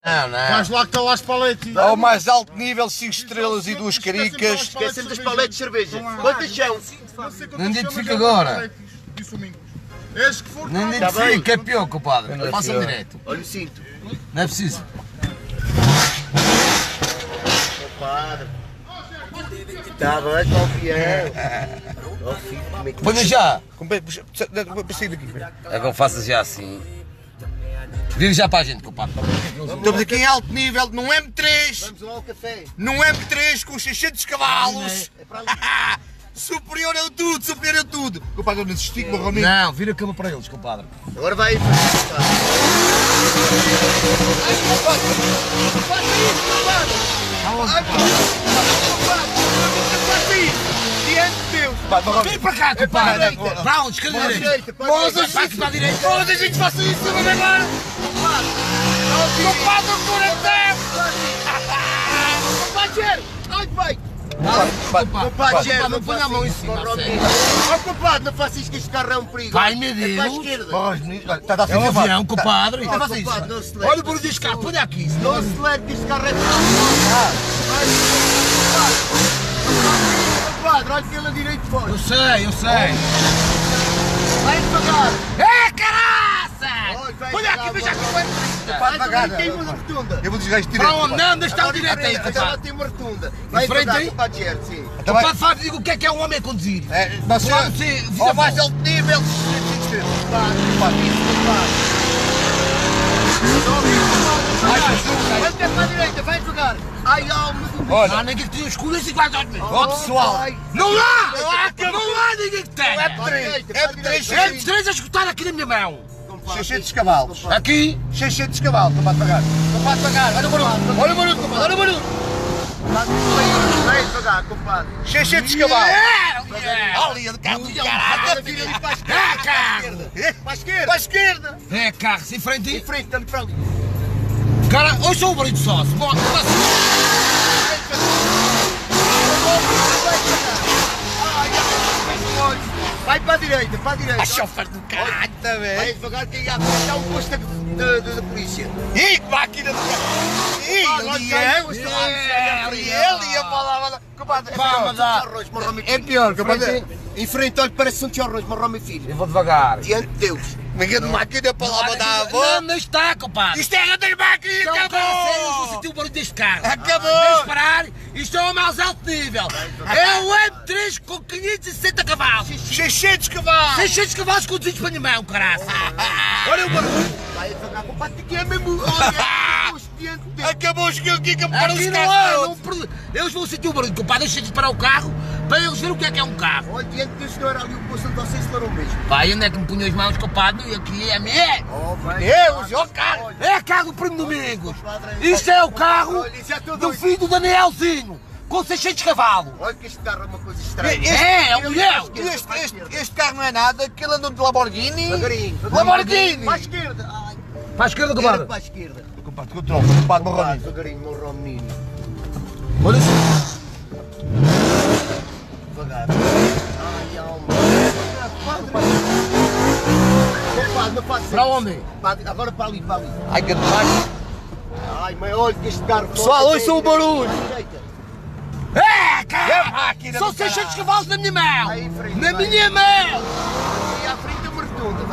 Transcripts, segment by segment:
Não, não. Vais lá que está lá as paletes. Ao mais alto nível, 5 estrelas e 2 caricas. Esquecemos das paletes de cerveja. Quantas são? Não identifica agora. És que for. Não identifica, é pior, compadre. Faça direto. Olha o cinto. Não é preciso. Compadre. Está bem, confiante. Põe já. Passei daqui. É que eu faço já assim. Vira já para a gente, compadre. Estamos aqui em alto nível, num M3. Vamos lá ao café. Num M3 com 600 cavalos. Superior a tudo, superior a tudo. Compadre, eu não desisti com o Romino. Não, vira a cama para eles, compadre. Agora vai. Faça isso, compadre. Faça isso. Diante de Deus. Vem para cá, compadre. Vá, esquerda direita. Moças, passe para a direita. Moças, a gente faça isso, vamos agora. Compadre, o coração. Compadre, onde vai? Compadre, não põe a mão em cima. Compadre, não faça isso que este carro é um perigo. Vai, meu É para a Deus. esquerda. É um avião, compadre. Compadre, não acelere. Olha o barulho deste carro, põe aqui. Não acelere que este carro é perigo. Compadre, olha pela direita fora. Eu sei. Vai devagar. É, caraça! Olha aqui, veja aqui. Vai devagar. Tem uma rotunda. Eu vou desligar isto direito. Para onde? Não, deixa estar direito aí, Agora compadre. tem uma rotunda. Vai frente devagar, aí? compadre Gerard, sim. Compadre, faz, diga o que é um homem a conduzir. Você, ao mais alto nível, 600 estrelas. Vai para a direita, vai devagar. Ai, alma do bicho. Olha, ninguém que tem os culos e vai dar mesmo. Ó, pessoal. Não há ninguém que tenha. M3 a escutar aqui na minha mão. 600 cavalos. Aqui, 600 cavalos. Compadre devagar. Compadre devagar. Olha o barulho. Olha o barulho, compadre. Olha o barulho. Vai devagar, compadre. 600 cavalos. Ali, de carro de caralho. Vira ali para a esquerda. É carro. Para a esquerda. Para a esquerda. É carro, sem frente. Em frente, estamos para ali. Cara, ouça o barulho de sócio. Bom, Vai para a direita, para a direita. a chofer do caralho Vai também. devagar que aí à frente está o posto da polícia. Ih, que máquina de carro. Ih, ele ia falar. Compadre, é pior, compadre. Em frente, olha, parece um tio arroz, marrome filho. Eu vou devagar. Diante de Deus. Ninguém de máquina para lá mandar a avó. Não está, compadre. Isto é das máquinas, acabou. Eu vou sentir o barulho deste carro. Acabou. Deixa parar. Isto é o mais alto nível. É o M3 com 560 cavalos. 600 cavalos. 600 cavalos conduzidos para a minha mão, caraça. Olha o barulho. Vai devagar, compadre, que é mesmo. Olha, diante de Deus. Acabou os que para os carros. Eles vão sentir o barulho, compadre. Deixa de parar o carro para eles verem o que é um carro. Olha, diante de Deus, não era ali o posto onde vocês se laram mesmo. Vai, onde é que me punham as mãos, compadre? E aqui é meu. Oh, vai. Deus, ó carro! É carro do Primo Domingos! Isto é o carro do filho do Danielzinho, com 600 cavalos! Olha que este carro é uma coisa estranha. É um mulher! Este carro não é nada, aquele andou de Lamborghini! Devagarinho. Lamborghini! Para a esquerda. Ai, Para a esquerda, era compadre! para a esquerda. Compadre, controla, compadre, morreu. Devagarinho, morreu o menino. Olha assim! Devagar. Ai, alma. Compadre, não faça isso. Para onde? Agora para ali, para ali. Ai, que demais! Ai, mas olha que este carro... Pessoal, ouçam o barulho. À direita. É, carro! São 600 cavalos na minha mão! Vai em frente, Na vai. minha mão! E à frente é uma rotunda.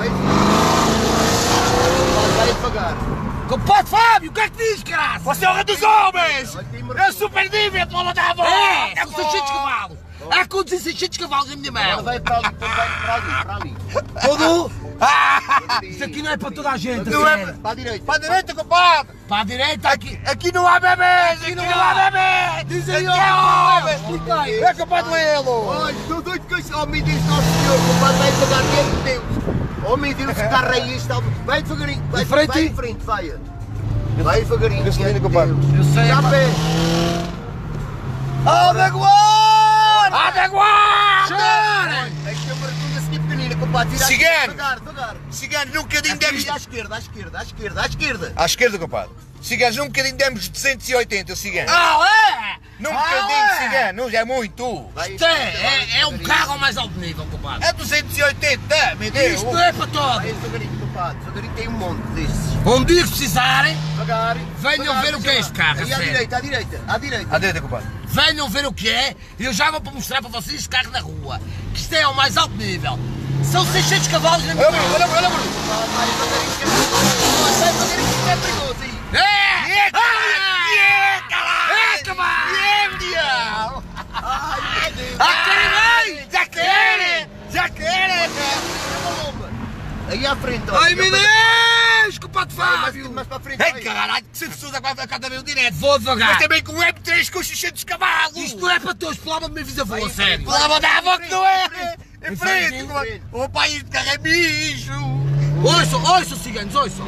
Vai devagar. Compadre Fábio, o que é que diz, caralho? Você é o rei dos homens! É super nível, para mandar a volta! É, com 600 cavalos! Há conduzir 600 cavalos na minha Agora mão! vai para ali, para ali. Tudo? Isto aqui não é para toda a gente, Não é sério. para a direita. Para a direita, compadre! Para a direita, aqui não há bebês! Aqui não há bebês! Diz aí, ó! É compadre Lelo! Olha, estou doido com esse homem diz Nosso Senhor, compadre, vai devagar, diante de Deus. Homem de Deus, que carro é este? Vai devagarinho, vai em frente, vai. Vai devagarinho, diante de Deus. Eu sei, Já pé. Adeguar! Adeguar! Chora! Aqui tem uma rotunda assim pequenina, compadre. Vira Cigano! Devagar. Cigano, num bocadinho Aqui, demos... à esquerda, à esquerda, à esquerda, à esquerda. À esquerda, compadre. Ciganos, num bocadinho demos 280, cigano. Num Ah, bocadinho, cigano, já é muito. Vai, Isto é um carro ao mais alto nível, compadre. É 280, meu Deus. Isto não é para todos. Vai devagarinho, compadre. Devagarinho tem um monte desses. Um dia que precisarem, Devagar. venham ver o que é este carro. Aí à direita, à direita, à direita. À direita, compadre. Venham ver o que é e eu já vou para mostrar para vocês este carro na rua. Que isto é ao mais alto nível. São 600 cavalos na minha Olha, Bruno, olha, Bruno. Vai devagarinho que é perigoso aí. É! Ai, meu Deus. Já querem! Aí à frente, ó. Ai meu Deus, compadre Fábio! Mais para a frente, Ei, vai. caralho, que se pessoas agora vai ficar também o direto. Vou devagar. Mas também com o M3 com 600 cavalos! Isto não é para todos, pela alma de minha vida, vou a sério. Pela alma da avó que não é! Em frente! em frente. O pai este carro é bicho! Ouçam, ciganos, ouçam.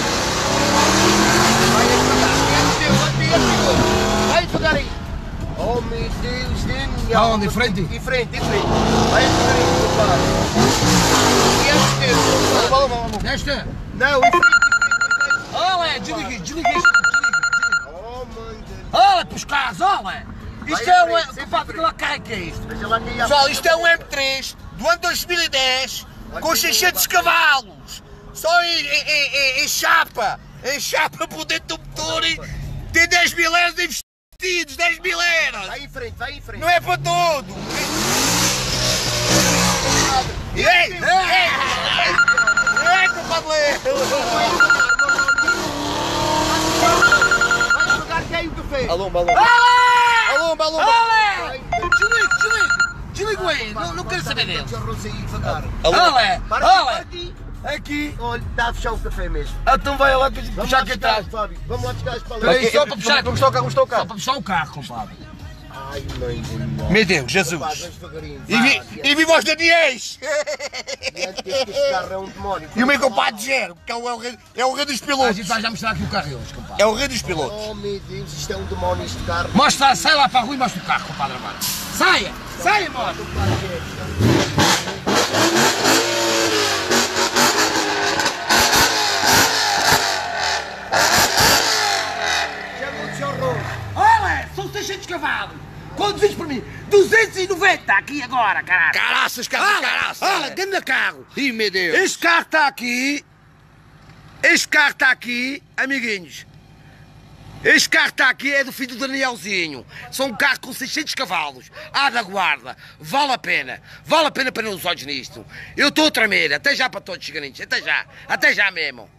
Vai devagarinho. Oh meu Deus, minha Aonde? Em frente? Em frente. Vai devagarinho, compadre. E este tempo, compadre? Nesta? Não, em frente. Olha, desliga isto. Oh, mãe de... Olha para os carros, olha. Isto Vai é em frente, um... sempre Compadre, em que lá carro é que é isto? Veja lá quem ia. Pessoal, isto é um M3 do ano 2010 com 600 cavalos! Só em chapa! Em chapa por dentro do motor e tem 10 mil euros investidos! 10 mil euros! Vai em frente. Não é para todo! Ei, compadre! Vai devagar que é o café. Alomba. Olha! Desliga aí, não quero saber dele. Arroz aí devagar. Olha, Para olha. aqui. Aqui. Olha, está a fechar o café mesmo. Então vai lá puxar Vamos lá aqui atrás. Fábio. Vamos lá buscar as Espera palavras. aí, só para puxar. Vamos tocar, Só para puxar o carro, compadre. Ai, mãe de Deus. Meu Deus, Jesus! Rapaz, vamos devagarinho. E viva os Daniels! Este carro é um demónio. E o meu compadre Gero, que é o rei dos A pilotos! gente vai já mostrar aqui o carro deles, compadre. É o rei dos pilotos! Oh, meu Deus, isto é um demónio este carro. Mostra, sai lá para a rua e mostra o carro, compadre Armando. Saia, mostra. Olha, são 600 cavalos. Conduzis por mim. 290 aqui agora, caralho. Caraças, caraças! Olha, grande carro. Ih, meu Deus! Este carro está aqui. Este carro está aqui, amiguinhos. Este carro está aqui é do filho do Danielzinho. São um carro com 600 cavalos. Da guarda. Vale a pena. Vale a pena para os olhos nisto. Eu estou a tremer. Até já para todos, chiganinhos. Até já mesmo.